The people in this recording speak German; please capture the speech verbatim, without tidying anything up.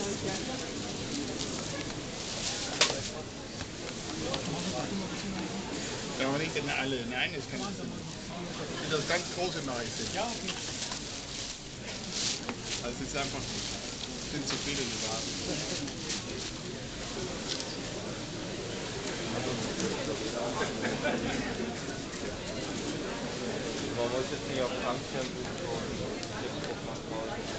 Ja, aber nicht alle. Nein, das kann nicht sein. Das ganz große Maische. Ja. Also es ist einfach, es sind zu viele geworden. Man muss jetzt nicht auf Kampf kämpfen.